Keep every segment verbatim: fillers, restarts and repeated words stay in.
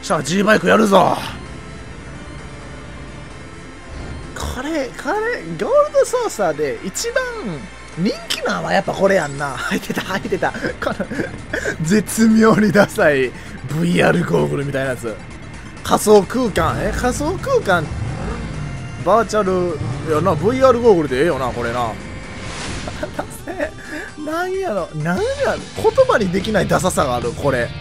したら G バイクやるぞ。これこれゴールドソーサーで一番人気なのはやっぱこれやんな。入ってた入ってた、この絶妙にダサい ブイアール ゴーグルみたいなやつ。仮想空間、え仮想空間バーチャルやな。 ブイアール ゴーグルでええよなこれな。ダセー、なんやろなんや言葉にできないダサさがあるこれ。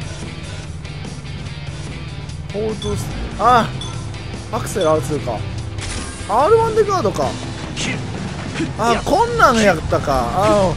ホートスあアクセル アールツー か アールワン でガードか。あこんなのやったか。あ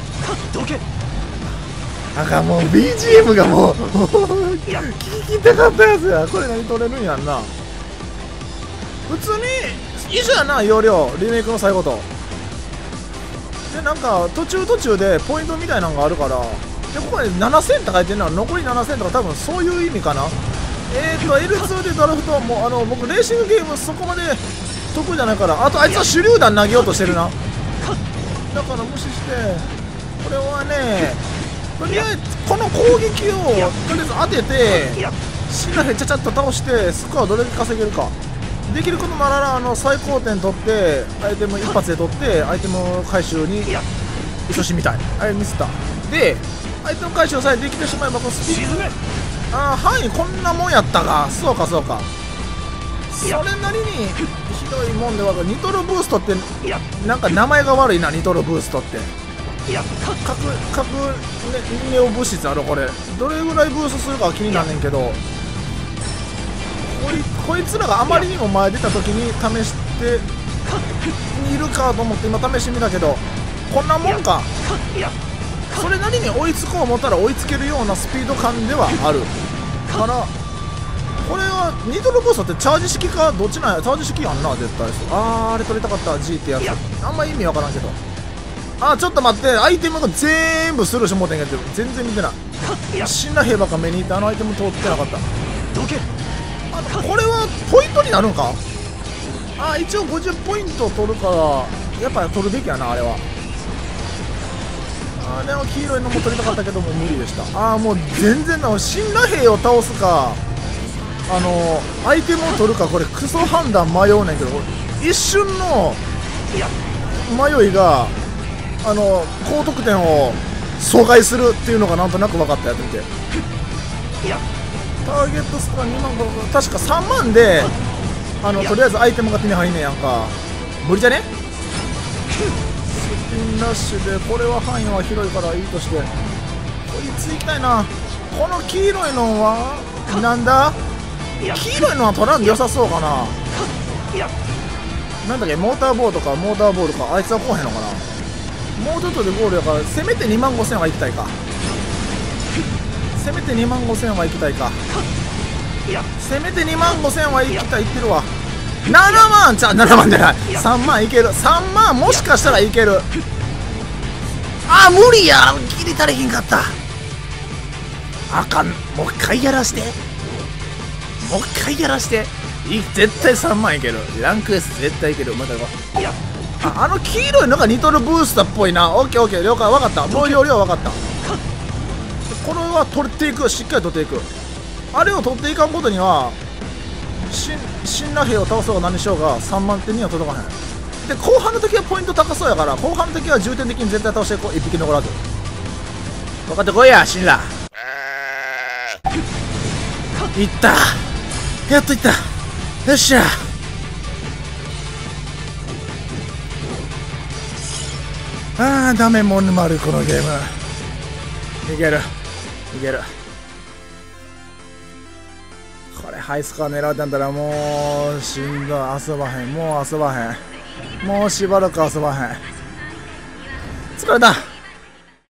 あかん、もう ビージーエム がもう聞きたかったやつや。これ何取れるんやんな。普通に一緒やな、容量リメイクの最後と。でなんか途中途中でポイントみたいなのがあるから、でここにななせんって書いてるのは残りななせんとか、多分そういう意味かな。えーと エルツー でドラフトはもうあの僕レーシングゲームそこまで得意じゃないから。あとあいつは手榴弾投げようとしてるな。だから無視して、これはねとりあえずこの攻撃をとりあえず当ててシナヘちゃちゃっと倒してスコアどれだけ稼げるか。できることならあの最高点取ってアイテム一発で取ってアイテム回収に勤しみたい。あれミスった。でアイテム回収さえできてしまえばこのスピードああ範囲こんなもんやったか。そうかそうか、それなりにひどいもんでは。ニトロブーストってなんか名前が悪いな。ニトロブーストって核核ネオ物質ある。これどれぐらいブーストするか気になんねんけど、こいこいつらがあまりにも前出た時に試してみるかと思って今試してみたけど、こんなもんか。それなりに追いつこう思ったら追いつけるようなスピード感ではあるから、これはニトロブーストってチャージ式かどっちなんや。チャージ式やんな絶対。あーあれ取りたかった G ってやつ。あんま意味わからんけど。あーちょっと待って、アイテムが全部スルーしてもうてんけど全然見てない。死んだ兵ばっか目にいってあのアイテム通ってなかった。あこれはポイントになるんか。あー一応ごじゅうポイント取るからやっぱ取るべきやなあれは。あれは黄色いのも取りたかったけども無理でした。ああもう全然な、死んだ兵を倒すかあのアイテムを取るか、これクソ判断迷うねんけど、一瞬の迷いがあの高得点を阻害するっていうのがなんとなく分かった。やってみてターゲットスコアにまんか確かさんまんであのとりあえずアイテムが手に入んねんやんか。無理じゃね。スピンラッシュでこれは範囲は広いからいいとして、こいつ行きたいな。この黄色いのはなんだ。黄色いのは取らんで良さそうかな。なんだっけモーターボードかモーターボールか、あいつは来おへんのかな。もうちょっとでゴールやからせめてにまんごせんは行きたいか。せめてにまんごせんは行きたいか。せめてにまんごせんは行きたい。行ってるわ。ななまんちゃななまんじゃない、さんまんいける。さんまんもしかしたらいける。あ無理や、ギリ足りひんかった。あかん、もう一回やらして、もう一回やらして。い絶対さんまんいける。ランク S 絶対いける。また行こう。ああの黄色いのがニトロブースターっぽいな。オッケーオッケー了解分かった。もう容量分かった。これは取っていく、しっかり取っていく。あれを取っていかんことには死んだ兵を倒そうが何しようがさんまんてんには届かへん。で後半の時はポイント高そうやから後半の時は重点的に絶対倒していこう。いっぴき残らず分かってこいや。死んだ。いった、やっといった。よっしゃ。あーダメもんまるこのゲーム。いけるいける。これハイスコア狙ってんだらもうしんどい。遊ばへん、もう遊ばへん、もうしばらく遊ばへん。疲れた。